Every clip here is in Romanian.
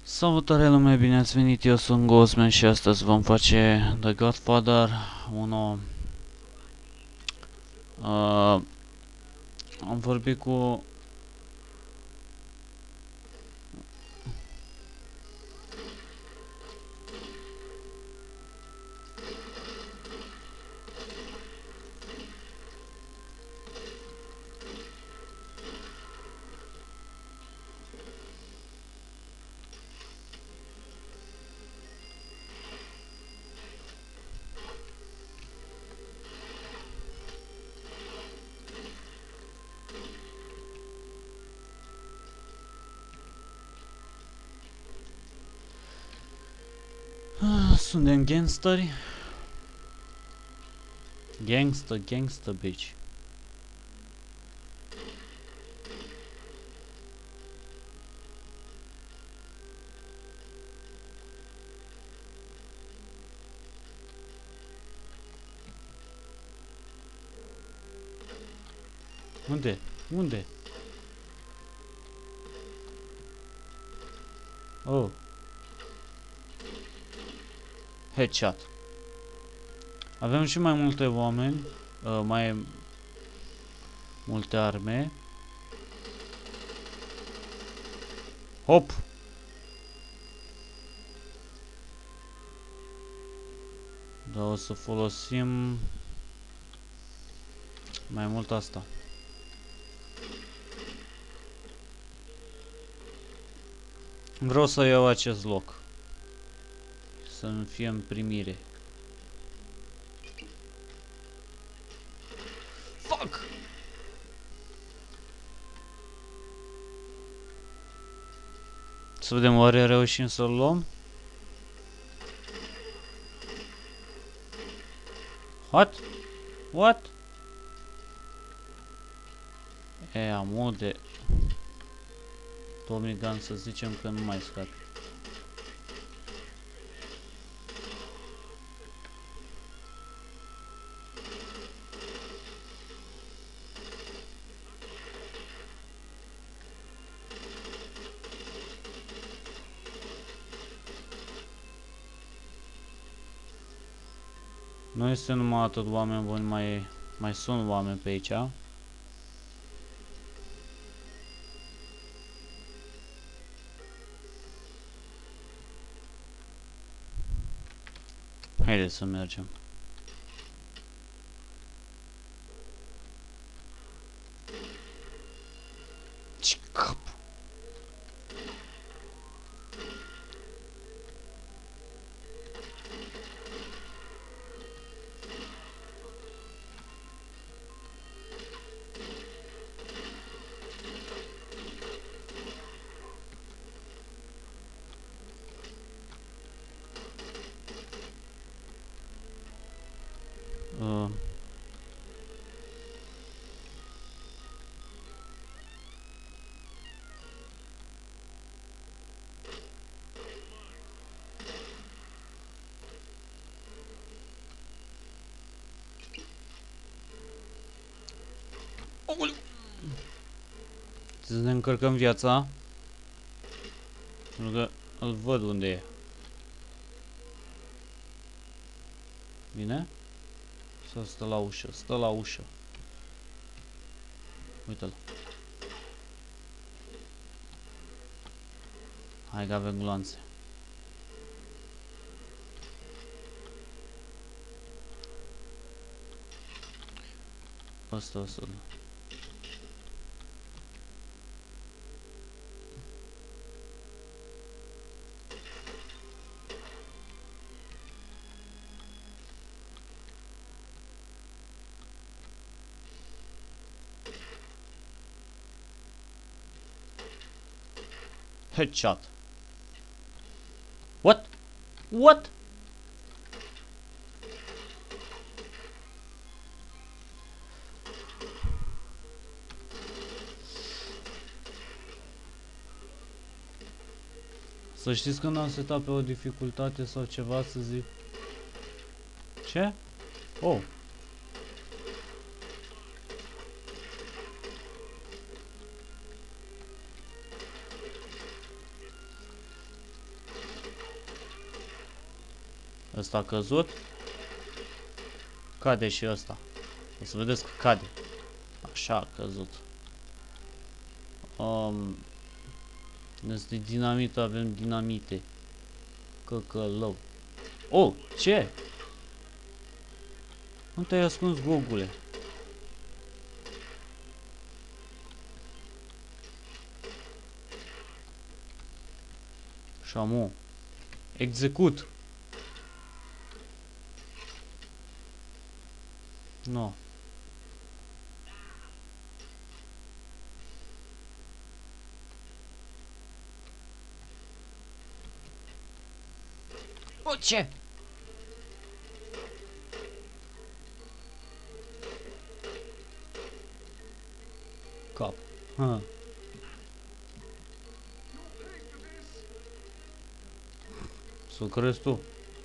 Salutare lume, bine ați venit, eu sunt Ghostman și astăzi vom face The Godfather 1. Am vorbit cu... Suntem gangsteri. Gangster, bitch. Unde? Unde? Oh. Headshot. Avem și mai multe oameni, mai multe arme. Hop! Dar o să folosim mai mult asta. Vreau să iau acest loc. Să-mi fie în primire. Fuck! Să vedem, oare reușim să-l luăm? What? What? E, amude. Tommy Gun, să zicem că nu mai scape. Nu este numai atât oameni buni, mai sunt oameni pe aici. Haideți să mergem. Ce cap! Să ne încărcăm viața. Pentru că îl văd unde e. Bine? Să stă la ușă, stă la ușă. Uite-l. Hai că avem gloanțe. Asta o să-l... Headshot. What? What? Să știți că n-am setat pe o dificultate sau ceva să zic. Ce? Oh. Ăsta a căzut. Cade și ăsta. O să vedeți că cade. Așa a căzut. Este dinamită, avem dinamite. Căcălău. Oh, ce? Nu te-ai ascuns, Gogule? Șamu. Execut. No. O, ce? Cap. Ha. Să crezi tu.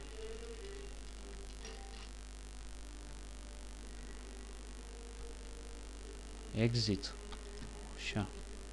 Exit. Așa.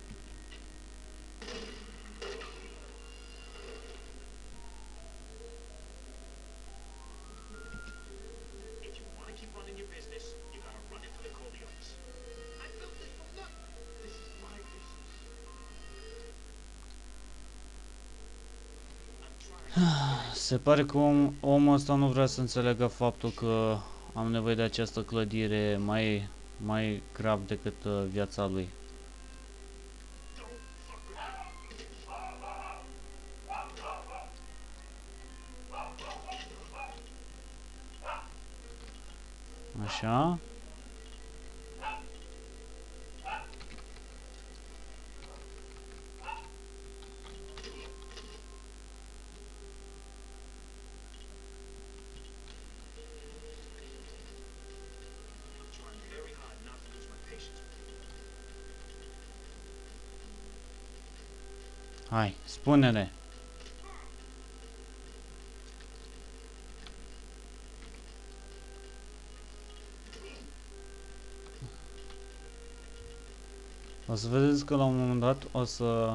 Se pare că omul ăsta nu vrea să înțeleagă faptul că am nevoie de această clădire mai grav decât viața lui. Așa. Hai, spune-ne. O să vedeți că la un moment dat o să...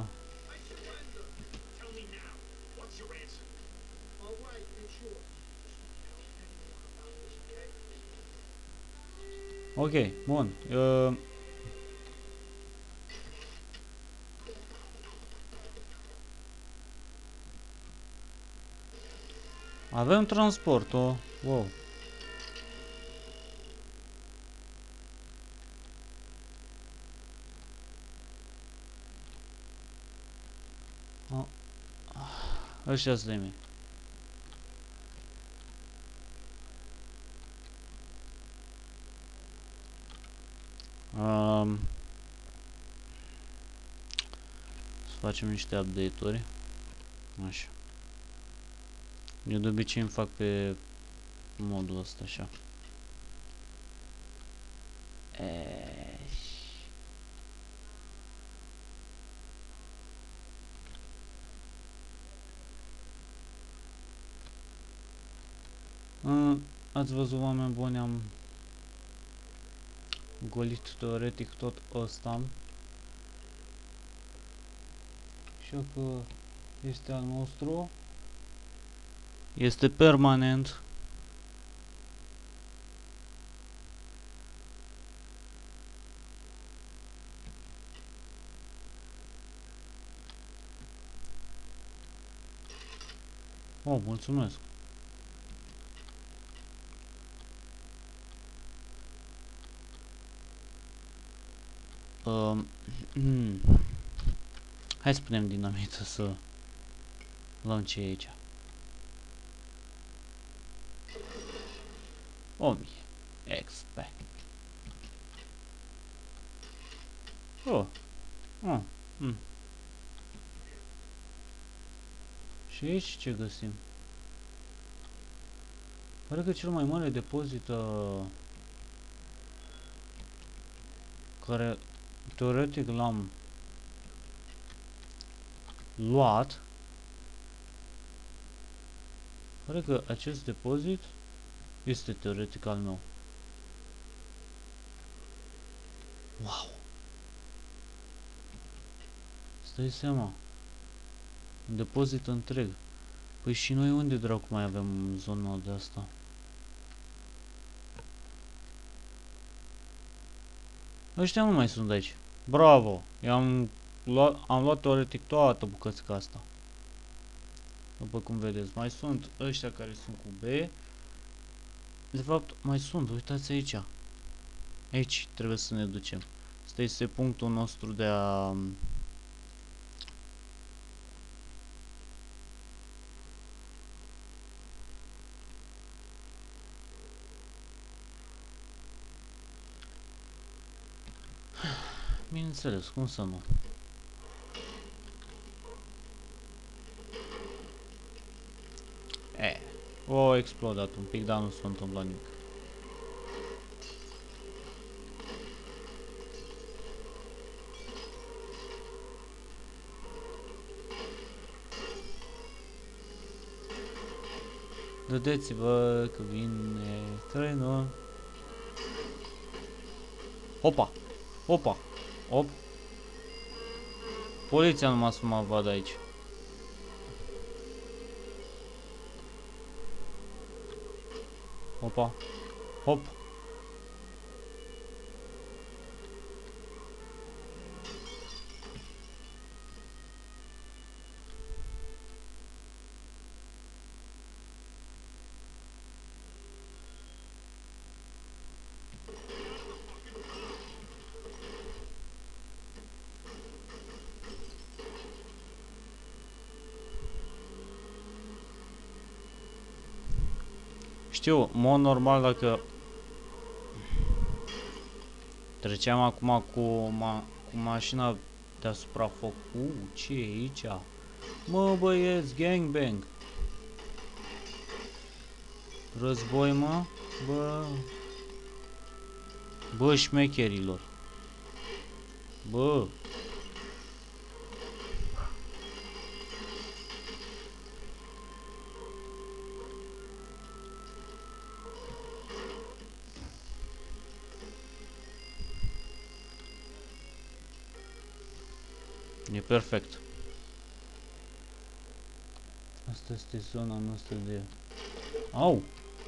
Ok, bun. Avem transportul. Wow. Ăștia sunt de mei. Să facem niște update-uri. Așa. Eu de obicei îmi fac pe modul ăsta așa. Ați văzut, oameni buni, am golit teoretic tot ăsta. Și că este al nostru. Este permanent. Oh, mulțumesc. Hai să punem dinamită să luăm ce e aici. 1000 XP. Și aici ce găsim? Pare că cel mai mare depozit care teoretic l-am luat. Pare că acest depozit este teoretic al meu. Wow! Stai seama. Un depozit întreg. Păi și noi unde dracu mai avem zona de asta? Ăștia nu mai sunt aici. Bravo! Am luat teoretic toată bucățica asta. După cum vedeți, mai sunt ăștia care sunt cu B. De fapt, mai sunt, uitați aici. Aici trebuie să ne ducem. Asta este punctul nostru de a... Bineînțeles, cum să nu? O explodat un pic, dar nu s-a întâmplat nimic. Dădeți-vă că vine trenul. Hopa! Hopa! Op! Poliția numai să mă vadă aici. Hopa! Hop! Știu, în mod normal dacă treceam acum cu mașina deasupra foc. Ce e aici? Mă băieți, gangbang. Război, mă? Bă, șmecherilor. Bă. E perfect. Asta este zona noastră de... Au!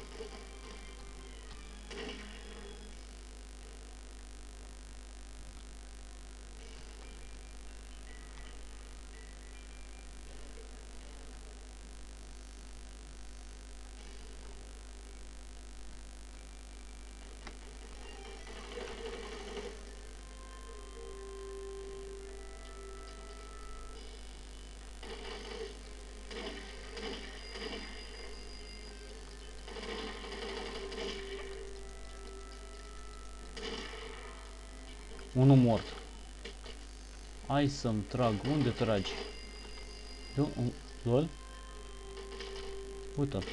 Unul mort. Hai să-mi trag. Unde tragi? Lol? Uite-l.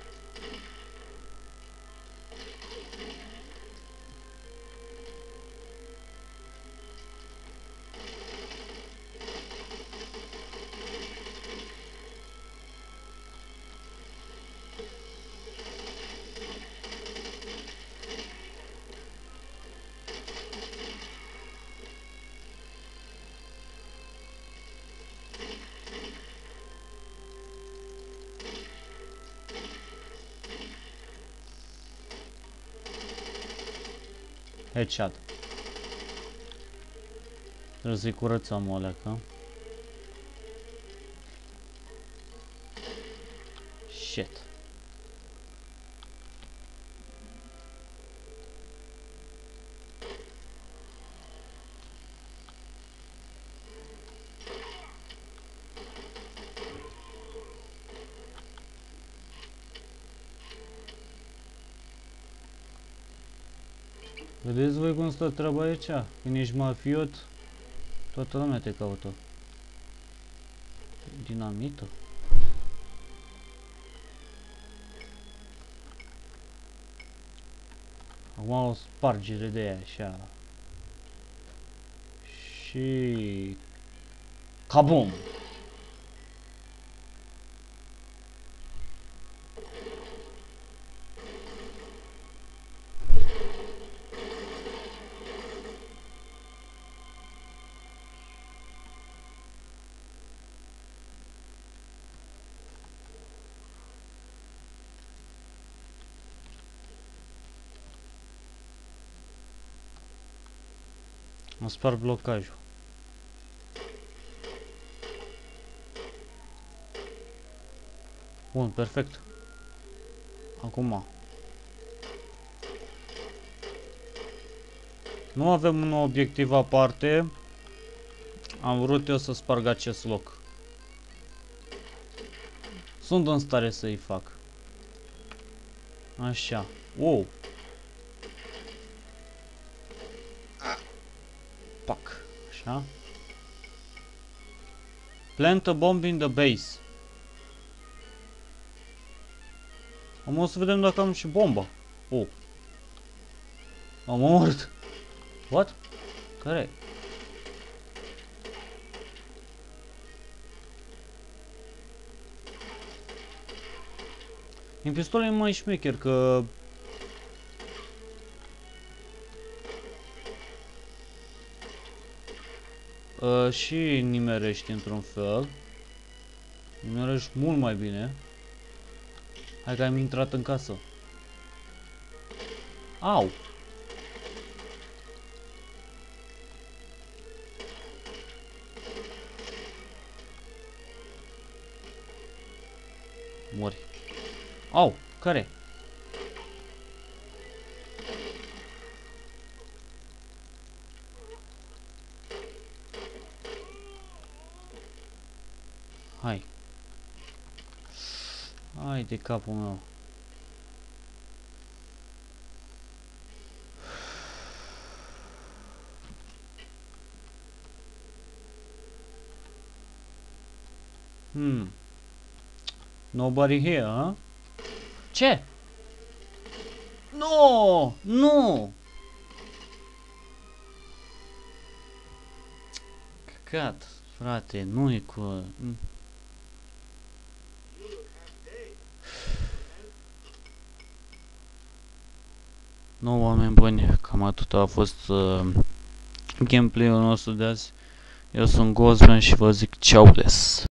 Headshot. Trebuie să-i curățăm o leacă. Shit. Vedeți voi cum stă treaba aici? Când ești mafiot, toată lumea te caută. Dinamită. Acum o spargere de aia, așa. Și... Kabum! spart blocajul. Bun, perfect. Acum. Nu avem un obiectiv aparte. Am vrut eu să sparg acest loc. Sunt în stare să-i fac. Așa. Wow. Pac. Așa. Plant a bomb in the base. Am o să vedem dacă am și bomba. Oh. Am omorât. What? Care? În pistol e mai șmecher că și nimerești într-un fel. Nimerești mult mai bine. Hai că am intrat în casă. Au! Mori. Au! Care? Hai. Hai de capul meu. Nobody here, huh? Ce? No! Nu! Căcat, frate, nu e cu... Nu, oameni buni, cam atât a fost gameplay-ul nostru de azi. Eu sunt Gozman și vă zic ceau des!